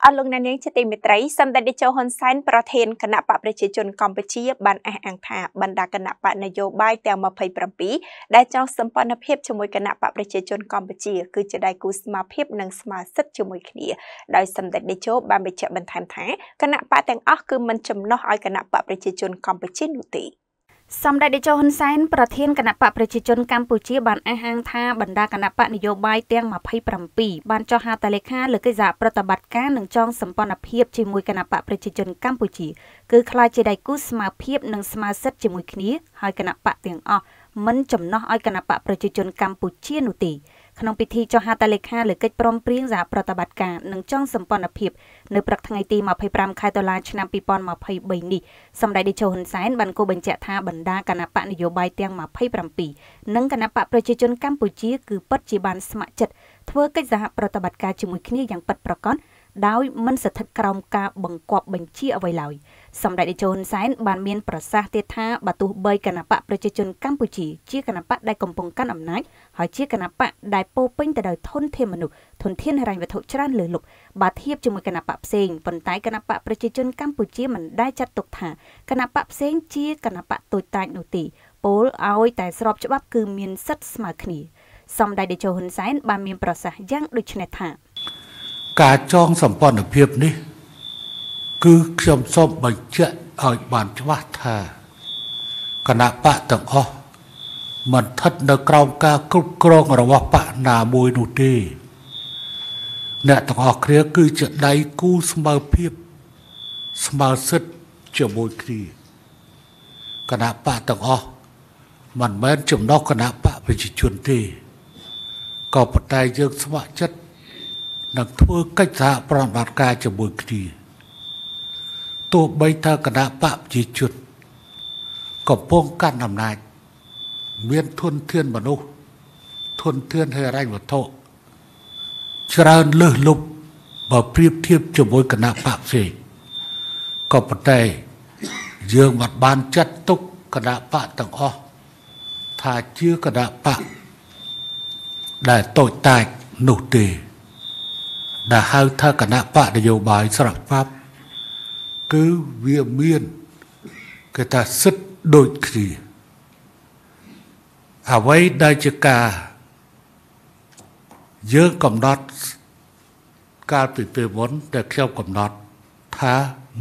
អរលោកអ្នកនាងជាទីមេត្រីសម្ដេចតេជោហ៊ុនសែនប្រធានគណៈបកប្រជាជនកម្ពុជាបានអះអាងថាបណ្ដាគណៈបកនយោបាយទាំង27ដែលចងសម្ព័ន្ធភាពជាមួយគណៈបកប្រជាជនកម្ពុជាគឺជាដៃគូស្មារភាពនិងស្មារសិទ្ធិជាមួយគ្នាដោយសម្ដេចតេជោបានបញ្ជាក់បន្ថែមថាគណៈបកទាំងអស់គឺមិនចំណោះឲ្យគណៈបកប្រជាជនកម្ពុជានោះទេសម្ដេចតេជោហ៊ុនសែនប្រធានគណៈបកប្រជាជនកម្ពុជាបានអះអាងថាបណ្ដាគណៈបកនយោបាយទាំង27បានចុះហត្ថលេខាលើកិច្ចសហប្រតិបត្តិការនិងចងសម្ព័ន្ធភាពជាមួយគណៈបកប្រជាជនកម្ពុជាគឺខ្លាចជាដៃគូស្មារភាពនិងស្មារសិទ្ធិជាមួយគ្នាហើយគណៈបកទាំងអស់មិនចំណោះឲ្យគណៈបកប្រជាជនកម្ពុជានោះទេក្នុងពិធីចុះហត្ថលេខាលើកិច្ចព្រមព្រៀងសហប្រតិបត្តិការនិងចងសម្ព័ន្ធភាពនៅព្រឹកថ្ងៃទី25ខែតុលាឆ្នាំ2023នេះសម្ដេចតេជោហ៊ុនសែនបានគូបញ្ជាក់ថាបណ្ដាគណៈបកនយោបាយទាំង27និងគណៈបកប្រជាជនកម្ពុជាគឺពិតជាបានស្ម័គ្រចិត្តធ្វើកិច្ចសហប្រតិបត្តិការជាមួយគ្នាយ៉ាងពិតប្រាកដដោយមិនស្ថិតក្រោមការបង្គាប់បញ្ជាអ្វីឡើយសម្ដេចតេជោហ៊ុនសែនបានមានប្រសាសន៍ទៀតថាបើទោះបីគណៈបកប្រជាជនកម្ពុជាជាគណៈបកដែលកំពុងកាន់អំណាចហើយជាគណៈបកដែលពោពេញទៅដោយធនធានមនុស្សធនធានហិរញ្ញវត្ថុច្រើនលើសលប់បើធៀបជាមួយគណៈបកផ្សេងប៉ុន្តែគណៈបកប្រជាជនកម្ពុជាមិនដែលចាត់ទុកថាគណៈបកផ្សេងជាគណៈបកតូចតាចនោះទេពោលឲ្យតែស្របច្បាប់គឺមានសិទ្ធិស្មើគ្នាសម្ដេចតេជោហ៊ុនសែនបានមានប្រសាសន៍យ៉ាងដូចនេះថាការចងសម្ព័ន្ធភាពនេះគឺខ្ញុំសូមបញ្ជាក់ឲ្យបានច្បាស់ថាគណៈបកទាំងអស់មិនស្ថិតនៅក្រោមការគ្រប់គ្រងរបស់បកណាមួយនោះទេអ្នកទាំងអស់គ្នាគឺជាដៃគូស្មើភាពស្មើសិទ្ធិជាមួយគ្នាគណៈបកទាំងអស់មិនមែនចំណុះគណៈបកប្រជាជនទេក៏ប៉ុន្តែយើងស្ម័គ្រចិត្តនឹងធ្វើកិច្ចសហប្រតិបត្តិការជាមួយគ្នាទោះបីថាគណៈបកប្រជាជនកំពុងកាន់អំណាចមានធនធានមនុស្សធនធានហិរញ្ញវត្ថុច្រើនលើសលប់បើប្រៀបធៀបជាមួយគណៈបកផ្សេងក៏ប៉ុន្តែយើងមិនបានចាត់ទុកគណៈបកទាំងអស់ថាជាគណៈបកដែលតូចតាចនោះទេដែលហៅថាគណៈបកនយោបាយស្របច្បាប់គឺវាមានគេថាសិទ្ធិដូចគ្នាអ្វីដែលជាការយើងកំណត់កាលពីពេលមុនដែលខ្ញុំកំណត់ថា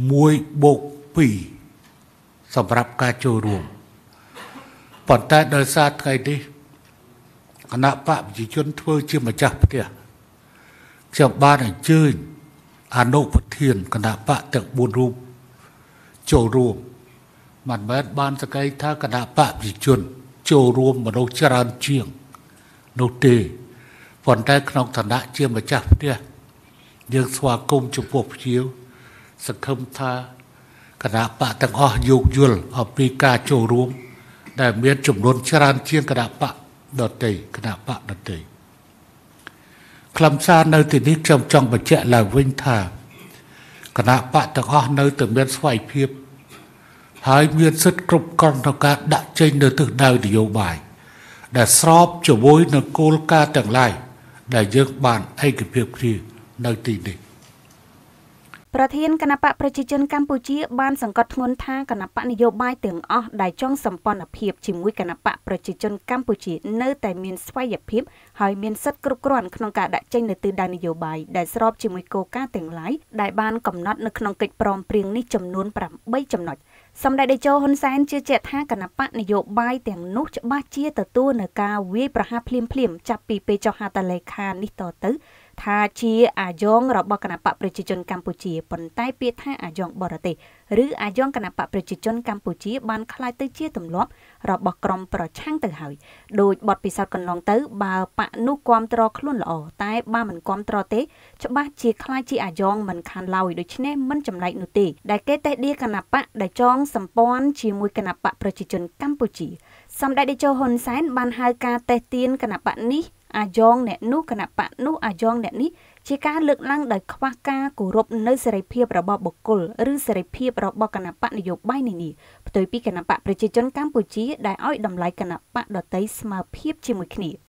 1+2សម្រាប់ការចូលរួមប៉ុន្តែដោយសារថ្ងៃនេះគណៈបកប្រជាជនធ្វើជាម្ចាស់ផ្ទះខ្ញុំបានអញ្ជើញអនុប្រធានគណៈបកទាំង4រូបចូលរួមមិនមែនបានសក្តិថាគណៈបកប្រជាជនចូលរួមមនុស្សច្រើនជាងនោះទេប៉ុន្តែក្នុងឋានៈជាម្ចាស់ផ្ទះយើងស្វាគមន៍ចំពោះភ្ញៀវសង្ឃឹមថាគណៈបកទាំងអស់យោគយល់អំពីការចូលរួមដែលមានចំនួនច្រើនជាងគណៈបកដទៃគណៈបកដទៃខ្លឹមសារនៅទីនេះខ្ញុំចង់បញ្ជាក់ឡើងវិញថាគណៈបកទាំងអស់នៅតែមានស្វ័យភាពហើយមានសិទ្ធិគ្រប់គ្រាន់ក្នុងការដាក់ចេញនៅទិសដៅនយោបាយដែលស្របជាមួយនឹងគោលការណ៍ទាំងឡាយដែលយើងបានឯកភាពគ្នានៅទីនេះប្រធានគណៈបកប្រជាជនកម្ពុជាបានសង្កត់ធ្ងន់ថាគណៈបកនយោបាយទាំងអស់ដែលចងសម្ព័ន្ធភាពជាមួយគណៈបកប្រជាជនកម្ពុជានៅតែមានស្វ័យភាពហើយមានសិទ្ធិគ្រប់គ្រាន់ក្នុងការដាក់ចេញនូវទិសដៅនយោបាយដែលស្របជាមួយគោលការណ៍ទាំងឡាយដែលបានកំណត់នៅក្នុងកិច្ចព្រមព្រៀងនេះចំនួន8ចំណុចសម្ដេចតេជោហ៊ុនសែនជឿជាក់ថាគណៈបកនយោបាយទាំងនោះច្បាស់ជាទទួលនៅការវាយប្រហារភ្លាមចាប់ពីពេលចុះហត្ថលេខានេះតទៅថាជាអាយ៉ងរបស់គណៈបកប្រជាជនកម្ពុជាប៉ុន្តែពាក្យថាអាយ៉ងបរទេសឬអាយ៉ងគណៈបកប្រជាជនកម្ពុជាបានคล้ายទៅជាទម្លាប់របស់ក្រុមប្រឆាំងទៅហើយដោយបទពិសោធន៍កន្លងទៅបើបកនោះគ្រប់គ្រងខ្លួនល្អតែបើមិនគ្រប់គ្រងទេច្បាស់ជាคล้ายជាអាយ៉ងមិនខានឡើយដូច្នេះមិនចម្លែកនោះទេដែលគេតេដៀគណៈបកដែលចងសម្ព័ន្ធជាមួយគណៈបកប្រជាជនកម្ពុជាសម្ដេចតេជោហ៊ុនសែនបានហៅការតេទៀនគណៈបកនេះអាយ៉ងអ្នកនោះគណៈបកនោះអាយ៉ងអ្នកនេះជាការលើកឡើងដោយខ្វះការគោរពនៅសេរីភាពរបស់បុគ្គលឬសេរីភាពរបស់គណៈបកនយោបាយនេះផ្ទុយពីគណៈបកប្រជាជនកម្ពុជាដែលឲ្យតម្លៃគណៈបកដទៃស្មើភាពជាមួយគ្នា